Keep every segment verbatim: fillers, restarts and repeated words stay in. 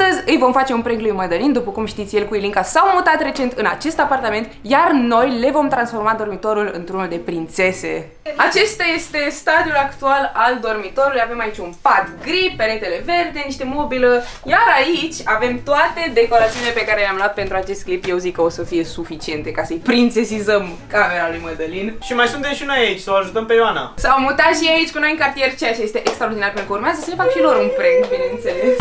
Astăzi îi vom face un prank lui Mădălin. După cum știți, el cu Ilinca s-au mutat recent în acest apartament, iar noi le vom transforma dormitorul într-unul de prințese. Acesta este stadiul actual al dormitorului. Avem aici un pat gri, peretele verde, niște mobilă, iar aici avem toate decorațiile pe care le-am luat pentru acest clip. Eu zic că o să fie suficiente ca să-i prințesizăm camera lui Mădălin. Și mai suntem și noi aici, să o ajutăm pe Ioana. S-au mutat și aici cu noi în cartier, ceea ce este extraordinar, pentru că urmează să le fac și lor un prank, bineînțeles.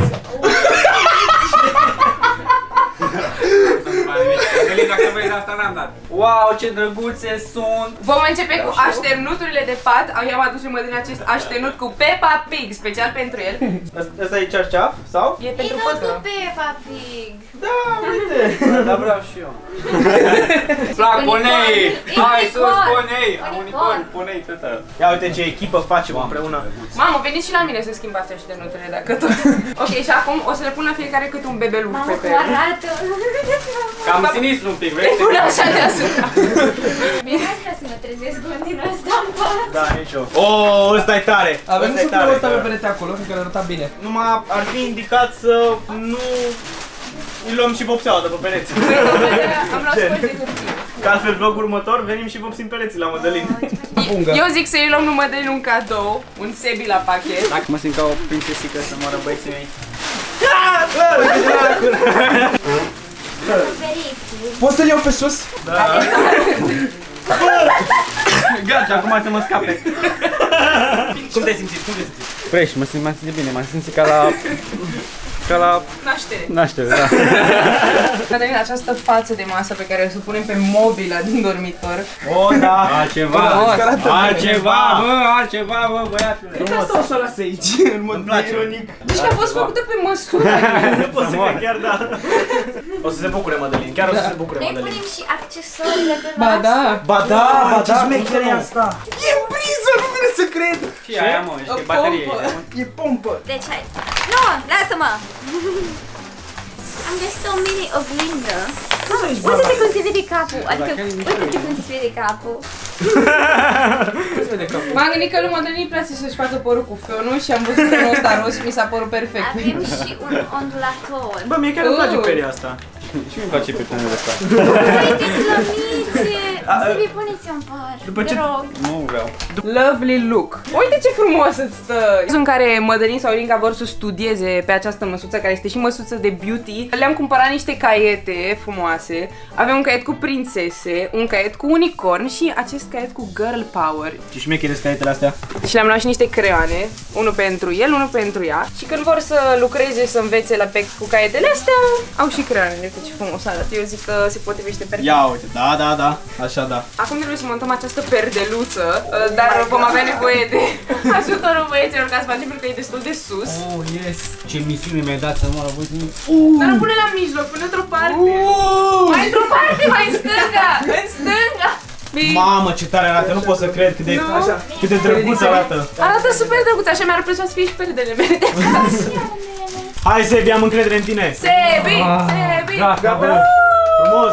Dacă vezi asta n-am dat. Wow, ce drăguțe sunt! Vom începe cu așternuturile de pat. I-am adus lui Mădălin acest așternut cu Peppa Pig, special pentru el. Asta e cearceaf? Sau? E pentru cu pătră. Peppa Pig. Da, uite! Dar vreau și eu. Plac ponei! Hai sus, ponei! Am unicorn, ponei, tătă. Ia uite ce echipă facem împreună. Mamă, veniți și la mine să schimbați așternuturile, dacă tot. Ok, și acum o să le pun la fiecare câte un bebeluș Mamă, pe cum el. arată! Cam sinistru un pic, vrei? Le pun așa deasupra. Bine, aș vrea să mă trezesc cu din ăsta în pat. Da, nici eu. Oh, ăsta e tare! Avem Ăsta e suplul tare, ăsta pe da. perete acolo, cred că arăta bine. Numai ar fi indicat să nu îi luăm și vopseaua de pe pereți. Am luat scoli de hârtie. Ca altfel vlogul următor venim și vopsim pereții la Mădălin. Eu zic să-i luăm lui Mădălin un cadou, un sebi la pachet. Dacă mă simt ca o prințesică să moară băieții mei. Poți să-l iau pe sus? Da. Gata, acum să mă scape. Cum te simți? Cum te simți? Fresh, mă simt, m-am simțit bine, m-am simțit ca la... ca la... Naștere. naștere, da. Mădălin, această față de masă pe care o să punem pe mobila din dormitor. Oh, da! Altceva, altceva, bă, altceva, bă, băiatule. Cred că asta o să o las aici, în mod Îmi place. ironic. Deci că a fost făcută pe măsură. Nu pot să cred, chiar da. O să se bucure Mădălin, chiar o să se bucure Noi Mădălin. punem și accesorile pe Ba masă. da. Ba da, ba Ce da, șmecheră e asta? E priză, nu vine să cred. Și aia, mă, și O baterie. pompă. E pompă. Deci hai. Nu, lasă-mă! Am găsit o mini oglindă. Uite-te cum se vede capul. Adică, uite-te cum se vede capul. M-am gândit că lui Mădălin îi place să-și facă părul cu fionul și am văzut că ăsta roz și mi s-a părut perfect. Avem și un ondulator. Bă, mie chiar îmi place peria asta. Și mi-mi place pe tânărul ăsta. Uite, glămițe! Să-i puneți un păr, te rog. Nu vreau. Lovely look. Uite ce frumos îți stă. În care Mădălin sau Ilinca vor să studieze pe această măsuță, care este și măsuță de beauty. Le-am cumpărat niște caiete frumoase. Avem un caiet cu prințese, un caiet cu unicorn și acest caiet cu girl power. Ce șmechere caietele astea? Și le-am luat și niște creioane, unul pentru el, unul pentru ea. Și când vor să lucreze, să învețe la pe cu caietele astea, au și creioanele. Uite ce frumos arată. Eu zic că se potrivește perfect. Ia uite, da, da, da, așa da. Acum trebuie să montăm această perdeluță, dar vom avea nevoie de ajutorul băieților ca să facem, pentru că e destul de sus. Oh, yes. Ce misiune mi-ai dat să moară băieții. Dar nu pune la mijloc, pune într-o parte. Mai într-o parte, mai în stânga, în stânga. Mamă, ce tare arată, nu pot să cred cât de, așa, cât de drăguț arată. Arată super drăguț, așa mi-ar plăcea să fie și perdele mele de acasă. Hai, Sebi, am încredere în tine. Sebi, Sebi. Gata, bă. Frumos.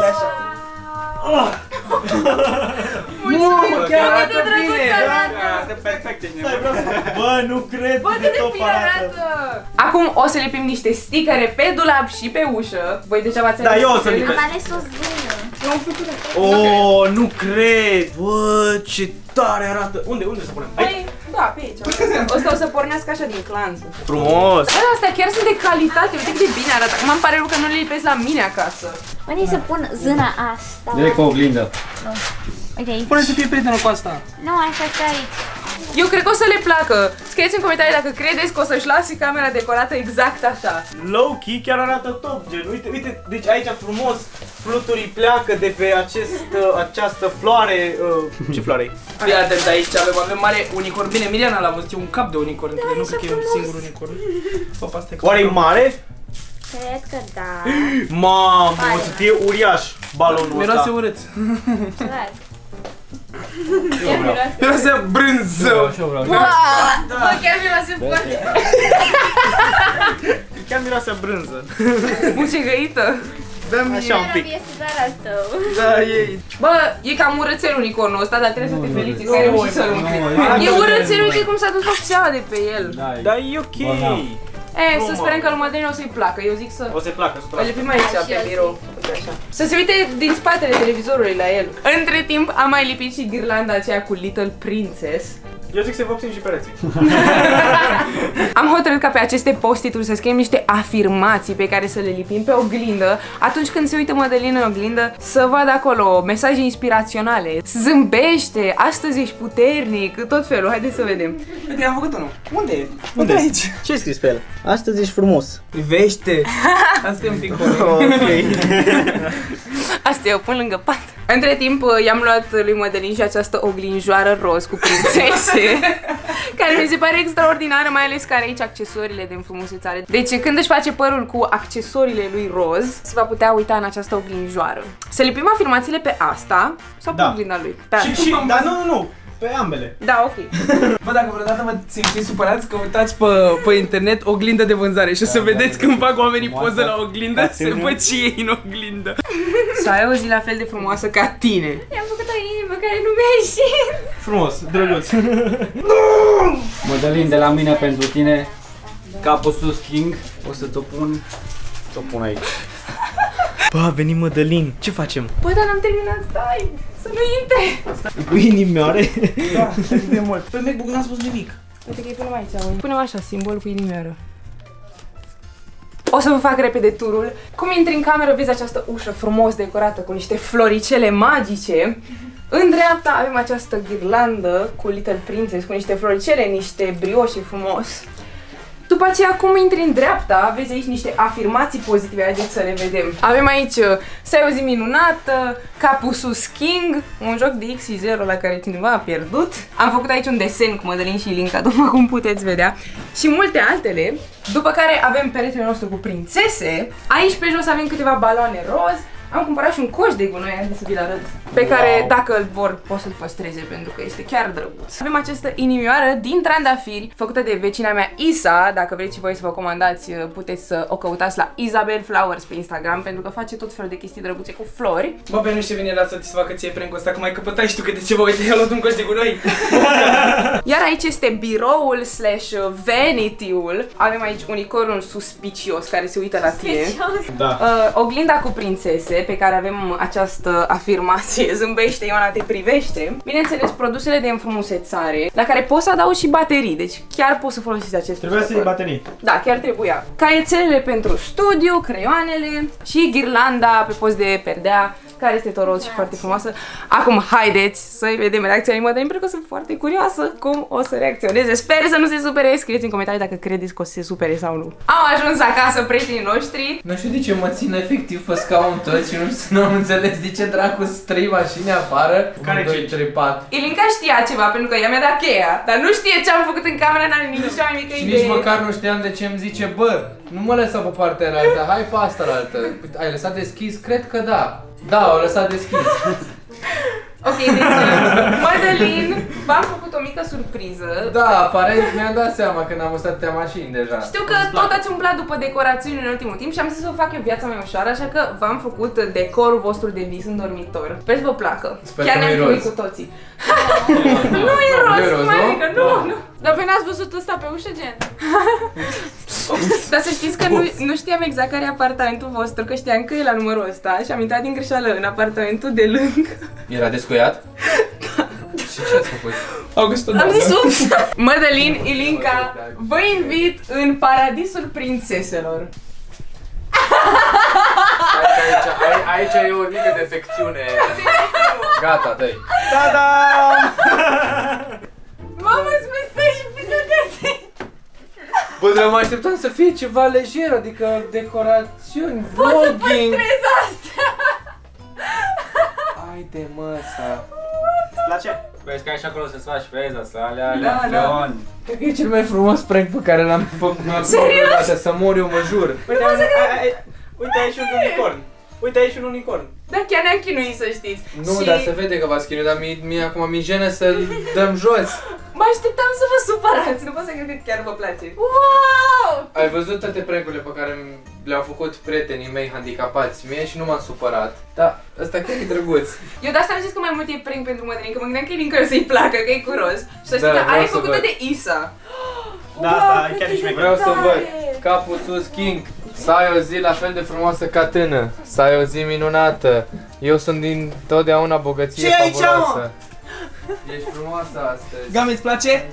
Mulțumesc, chiar cât arată de drăguț bine. arată. Arată perfect, ești Stai, nebun. vreau să- Bă, nu cred Bă, cât cât de de top bine arată. arată. Acum o să lipim niște stickere pe dulap și pe ușă. Voi deja v-ați Da, eu o să ales lipesc. Am ales o zână. Oh, nu cred. Bă, ce tare arată. Unde, unde să punem? Aici? Păi, da, pe aici. Ăsta o să pornească așa din clanță. Frumos. Bă, astea chiar sunt de calitate, uite cât de bine arată. Acum îmi pare rău că nu le lipesc la mine acasă. Unde să pun zâna asta? Direct pe oglindă. Uite aici. Pune să fie prietenă cu asta. Nu, așa stă aici. Eu cred că o să le placă. Scrieți în comentarii dacă credeți că o să-și lase camera decorată exact așa. Low-key chiar arată top, gen. Uite, uite, deci aici frumos fluturii pleacă de pe acest, această floare. Uh, ce floare e? Fii atent aici, avem, avem mare unicorn. Bine, Miriana l-a văzut, e un cap de unicorn, da, nu cred că e un singur unicorn. Papa, asta e Oare e mare? Cred că da. Mamă, o să fie uriaș balonul Miroase ăsta. urât. Clar. Miroase brânză. Așa vreau. Bă, chiar miroase foarte. Chiar miroase a brânză. Mucegăită. Dă-mi Așa un pic. Este doar al tău. Da, ei. Bă, e cam urățel unicornul ăsta, dar trebuie să te felici că ai reușit să-l umple. nu, E urățel, uite cum s-a dus vopseaua de pe el. Da, Dar e ok. Bă, da. E, să sperăm că lui Madalina o să-i placă, eu zic să... O să-i placă, Îl lipim aici pe birou, uite așa. Să se uite din spatele televizorului la el. Între timp am mai lipit și ghirlanda aceea cu Little Princess. Eu zic să vopsim și pereții. Am hotărât ca pe aceste post-it-uri să scriem niște afirmații pe care să le lipim pe oglindă. Atunci când se uită Madalina în oglindă, să vadă acolo mesaje inspiraționale. Zâmbește, astăzi ești puternic, tot felul. Haideți să vedem. Uite, am făcut unul. Unde e? Unde aici? Ce ai scris pe el? Astăzi ești frumos. Privește! Asta e un pic Asta eu pun lângă pat. Între timp i-am luat lui Madalin și această oglinjoară roz cu prințese care mi se pare extraordinară, mai ales că are aici accesoriile de înfrumusețare. Deci când își face părul cu accesoriile lui roz, se va putea uita în această oglinjoară. Să lipim afirmațiile pe asta sau pe Da. oglinda lui? Pe Și, și, dar nu, nu, nu, pe ambele. Da, ok. Bă, dacă vreodată vă simțiți supărați, căutați pe, pe internet oglindă de vânzare și o să Da, vedeți da, când fac oamenii frumoasă. poză la oglindă, Da, se ține. văd și ei în oglindă. Să ai o zi la fel de frumoasă ca tine. I-am făcut o inimă care nu mi-a ieșit. Frumos, drăguț. Madalin, de la mine pentru tine, capul sus King, o să ți-o pun, ți-o pun aici. Bă, a venit Madalin, ce facem? Bă, dar n-am terminat, stai, să nu intre. Cu inimioare? Da, de mult. Pe MacBook n-am spus nimic. Uite că îi punem aici, uite. Punem așa, simbol cu inimioară. O să vă fac repede turul. Cum intri în cameră, vezi această ușă frumos decorată cu niște floricele magice. În dreapta avem această ghirlandă cu Little Princess, cu niște floricele, niște brioși frumos. După aceea, cum intri în dreapta, vezi aici niște afirmații pozitive, haideți să le vedem. Avem aici să ai o zi minunată, capul sus King, un joc de X zero la care cineva a pierdut. Am făcut aici un desen cu Madalin și Ilinca, după cum puteți vedea, și multe altele. După care avem peretele nostru cu prințese. Aici pe jos avem câteva baloane roz. Am cumpărat și un coș de gunoi, haideți să vi-l arăt, pe care, dacă îl vor, pot să-l păstreze pentru că este chiar drăguț. Avem această inimioară din trandafiri, făcută de vecina mea Isa. Dacă vreți și voi să vă comandați, puteți să o căutați la Isabel Flowers pe Instagram, pentru că face tot felul de chestii drăguțe cu flori. Bă, pe nu știu vine la să-ți facă ție prank-ul ăsta, că mai căpătai și tu câte ceva, uite, i-a luat un coș de gunoi. Iar aici este biroul slash vanity-ul. Avem aici unicornul suspicios care se uită la tine. Da. Uh, oglinda cu prințese, pe care avem această afirmație, zâmbește, Ioana te privește. Bineînțeles, produsele de înfrumusețare, la care poți să adaugi și baterii, deci chiar poți să folosiți acest Trebuia să iei baterii. Da, chiar trebuia. Caietelele pentru studiu, creioanele și ghirlanda pe post de perdea, care este tot roz și foarte frumoasă. Acum, haideți să-i vedem reacția lui Madalin, pentru că sunt foarte curioasă cum o să reacționeze. Sper să nu se supere, scrieți în comentarii dacă credeți că o să se supere sau nu. Am ajuns acasă, prietenii noștri. Nu știu de ce mă țin efectiv pe scaun tot și nu, nu am înțeles de ce dracu sunt trei mașini afară. Care doi, cinci? trei, patru. Ilinca știa ceva, pentru că ea mi-a dat cheia, dar nu știe ce am făcut în camera, n-are nici cea mai mică Și idee. nici măcar nu știam de ce îmi zice, bă, nu mă lăsa pe partea altă, hai pe asta la altă. Ai lăsat deschis? Cred că da. Da, au lăsat deschis. Ok, deci Madalin v-am făcut o mică surpriză. Da, aparent mi-am dat seama când am ustat atâtea mașini deja. Știu că tot ați umblat după decorațiuni în ultimul timp și am zis să vă fac eu viața mai ușoară, așa că v-am făcut decorul vostru de vis în dormitor. Sper să vă placă. Sper Chiar că ne-am nu-i chinuit roz. cu toții. Nu e roz, Nu e roz, mai nu? mică, nu, nu. Dar voi n-ați văzut ăsta pe ușă, gen? Dar să știți că nu, nu știam exact care e apartamentul vostru, că știam că e la numărul ăsta și am intrat din greșeală în apartamentul de lângă. Era descuiat? Și ce ați făcut? August, Am zis ups! Madalin, Ilinca, vă invit în paradisul prințeselor. Aici, aici, aici e o mică defecțiune. Gata, dă-i. Ta-da! Mamă, îți mesaj pe găsi! Bă, dar mă așteptam să fie ceva lejer, adică decorațiuni, vlogging. asta! Haide, măsa. Îți place? Vezi că ai și acolo să-ți faci freza, să alea, Da, alea, da. fleon. Cred că e cel mai frumos prank pe care l-am făcut vreodată, să mor eu, mă jur. Uite, ai, ai, ai, uite aici un unicorn. Uite aici un unicorn. Da, chiar ne-am chinuit, să știți. Nu, și dar se vede că v-ați chinuit, dar mie, mie acum mi-e jenă să-l dăm jos. mă așteptam să vă supărați, nu pot să cred că chiar vă place. Wow! Ai văzut toate prank-urile pe care le-au făcut prietenii mei handicapați mie și nu m-am supărat. Dar ăsta chiar e drăguț. Eu de asta am zis că mai mult e prank pentru Madalin, că mă gândeam că e din care să-i placă, că e cu roz. Și să știi Da, că vreau aia e să făcută văd. de Isa. Da, asta e chiar nici mai Vreau să văd. Capul sus, King. Să ai o zi la fel de frumoasă ca tână. Să ai o zi minunată. Eu sunt din totdeauna bogăție Ce aici, fabuloasă. Ești frumoasă astăzi. Gami, îți place?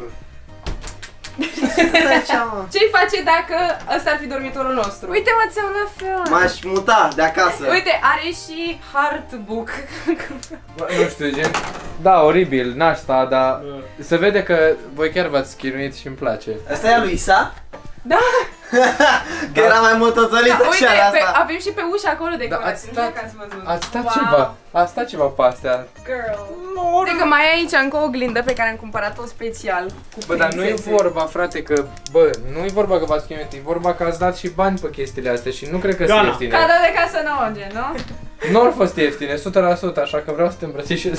Ce-i face dacă ăsta ar fi dormitorul nostru? Uite-mă, ți-am luat fel. M-aș muta de acasă. Uite, are și Heartbook. Nu știu, gen... Da, oribil, nașta, dar se vede că voi chiar v-ați chinuit și îmi place. Asta e a lui Isa? Da. Că era mai mult oțolită Da, și uite, ala pe, asta. avem și pe ușa acolo Da, decorații. ați Nu știu stat, dacă ați văzut. ați stat Wow. ceva, a stat ceva pe astea. Girl. Uite că mai e aici încă o oglindă pe care am cumpărat-o special cu Bă, dar nu e prințese. vorba, frate, că, bă, nu e vorba că v-ați chinuit, e vorba că ați dat și bani pe chestiile astea și nu cred că sunt Gana. ieftine. Cadou de casă nouă, gen, nu? Nu au fost ieftine, o sută la sută, așa că vreau să te îmbrățișez.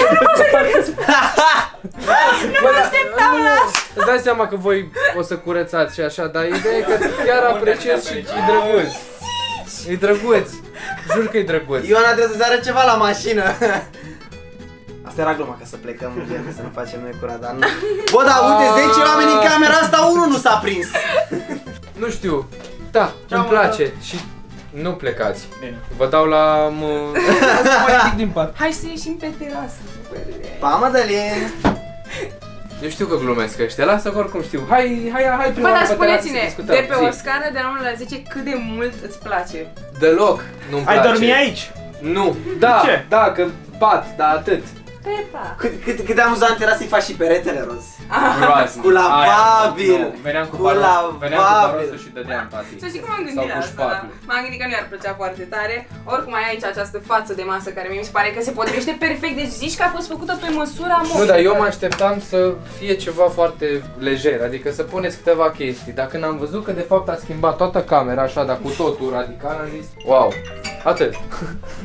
Nu așteptam la asta! Îți dai seama că voi o să curățați și așa, dar ideea e că chiar apreciez și e drăguț. E drăguț, jur că e drăguț. Ioana trebuie să-ți arăt ceva la mașină. Asta era gluma, ca să plecăm, gen, să nu facem noi curat, dar nu. Bă, dar uite, zece oameni în camera asta, unul nu s-a prins. Nu știu, da, îmi place și nu plecați. Bine. Vă dau la... Mai ridic din pat. Hai să ieșim pe terasă. Pa, Madalin. Eu știu că glumesc ăștia, lasă că oricum știu. Hai, hai, hai Bă, prima dar oară pe terasă să spuneți-ne, discutăm. de pe o Zi. scară de la unu la zece, cât de mult îți place? Deloc nu-mi Ai place. dormi aici? Nu, da, ce? da, că bat, dar atât. Pepa. Cât, cât, cât de amuzant era să-i faci și peretele roz. Groaznic. Cu lavabil. Aia, nu, veneam cu Cu baros, veneam cu lavabil. barosul și dădeam tati. Să știi cum am Sau gândit la cu asta, da? șpatul. M-am gândit că nu i-ar plăcea foarte tare. Oricum ai aici această față de masă care mie mi se pare că se potrivește perfect. Deci zici că a fost făcută pe măsura mobilă. Nu, dar eu mă așteptam să fie ceva foarte lejer, adică să puneți câteva chestii. Dar când am văzut că de fapt a schimbat toată camera așa, dar cu totul radical, am zis, wow, atât.